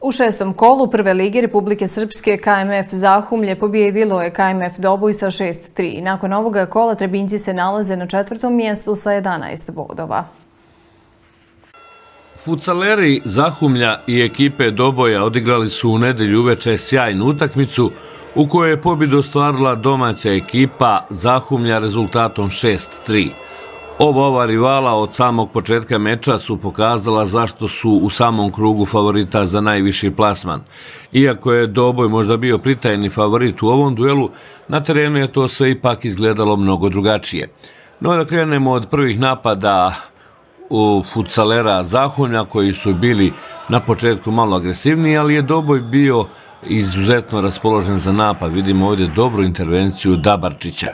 U šestom kolu prve lige Republike Srpske KMF Zahumlje pobijedilo je KMF Doboj sa 6-3. Nakon ovoga kola Trebinjci se nalaze na četvrtom mjestu sa 11 bodova. Futsaleri Zahumlja i ekipe Doboja odigrali su u nedelju uveče sjajnu utakmicu u kojoj je pobjedu ostvarila domaća ekipa Zahumlja rezultatom 6-3. Ova rivala od samog početka meča su pokazala zašto su u samom krugu favorita za najviši plasman. Iako je Doboj možda bio pritajni favorit u ovom duelu, na terenu je to sve ipak izgledalo mnogo drugačije. No da krenemo od prvih napada u futsalera Zahumlja koji su bili na početku malo agresivniji, ali je Doboj bio izuzetno raspoložen za napad. Vidimo ovdje dobru intervenciju Dabarčića.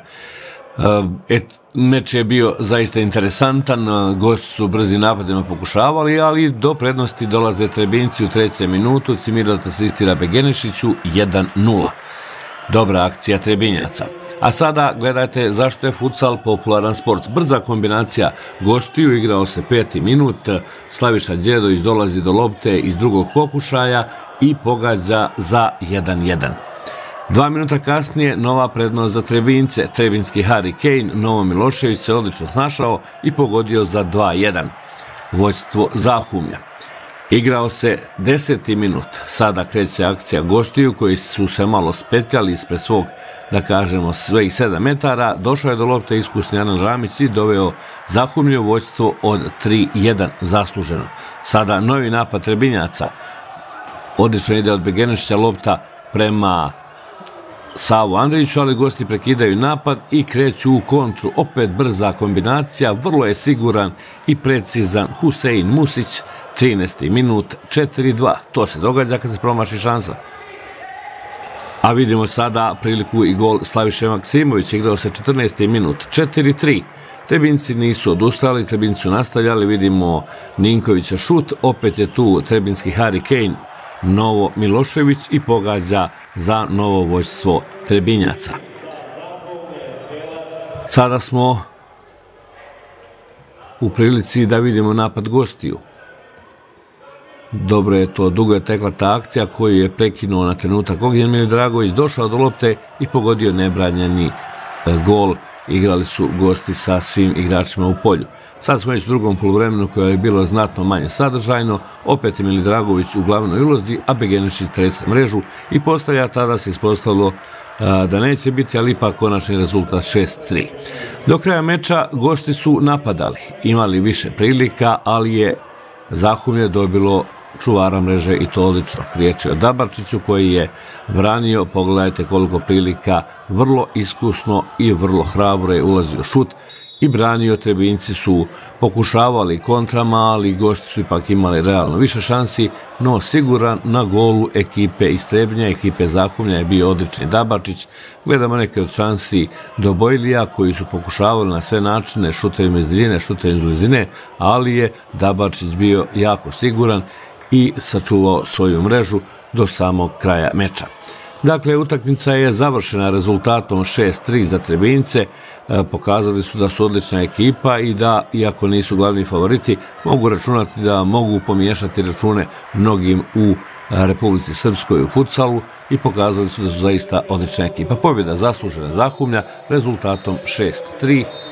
Meč je bio zaista interesantan, gosti su brzi napadima pokušavali, ali do prednosti dolaze Trebinjci u trećem minutu, Cimirot asistira Begenišiću 1-0. Dobra akcija Trebinjaca. A sada gledajte zašto je futsal popularan sport. Brza kombinacija gostiju, igrao se 5. minut, Slaviša Đedović dolazi do lopte iz drugog pokušaja i pogađa za 1-1. 2 minuta kasnije nova prednost za Trebinjce. Trebinjski Harry Kane, Novo Milošević se odlično snašao i pogodio za 2-1. Vođstvo Zahumlja. Igrao se 10. minut. Sada kreće akcija gostiju koji su se malo spetljali ispred svog, da kažemo, svojih 7 metara. Došao je do lopte iskusni Anan Ramić i doveo Zahumlje u vođstvo od 3-1 zasluženo. Sada novi napad Trebinjaca. Odlično ide od Begenišića lopta prema Savu Andriću, ali gosti prekidaju napad i kreću u kontru. Opet brza kombinacija, vrlo je siguran i precizan Husein Musić, 13. minut, 4-2. To se događa kad se promaši šansa. A vidimo sada priliku i gol Slaviše Maksimović, igrao se 14. minut, 4-3. Trebinjci nisu odustali, Trebinjci su nastavljali, vidimo Ninkovića šut, opet je tu Trebinjski Harry Kane, Novo Milošević i pogađa za novo vođstvo Trebinjaca. Sada smo u prilici da vidimo napad gostiju. Dobro je to, dugo je tekla ta akcija koju je prekinuo na trenutak Ognjen Milidragović, došao do lopte i pogodio nebranjeni gol. Igrali su gosti sa svim igračima u polju. Sad smo već u drugom poluvremenu koje je bilo znatno manje sadržajno, opet je Milidragović u glavnoj ulozi, a Begenišić trese mrežu i postavlja, tada se ispostavilo da neće biti, ali ipak konačni rezultat 6-3. Do kraja meča gosti su napadali, imali više prilika, ali je Zahumlje dobilo čuvara mreže i to odlično. Riječ je o Dabarčiću koji je branio, pogledajte koliko prilika, vrlo iskusno i vrlo hrabro je ulazio šut i branio. Trebinjci su pokušavali kontrama, ali gosti su ipak imali realno više šansi, no siguran na golu ekipe iz Trebnja, ekipe Zahumlja je bio odlični Dabarčić. Gledamo neke od šansi Dobojlija koji su pokušavali na sve načine, šutevima iz daljine, šutevima iz blizine, ali je Dabarčić bio jako siguran i sačuvao svoju mrežu do samog kraja meča. Dakle, utakmica je završena rezultatom 6-3 za Trebinjce. Pokazali su da su odlična ekipa i da, iako nisu glavni favoriti, mogu računati da mogu pomiješati račune mnogim u Republici Srpskoj u futsalu i pokazali su da su zaista odlična ekipa. Pobjeda zaslužena Zahumlja rezultatom 6-3.